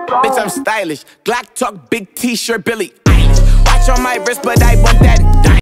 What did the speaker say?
Bitch, I'm stylish. Glock talk, big t-shirt, Billy Eilish. Watch on my wrist, but I want that.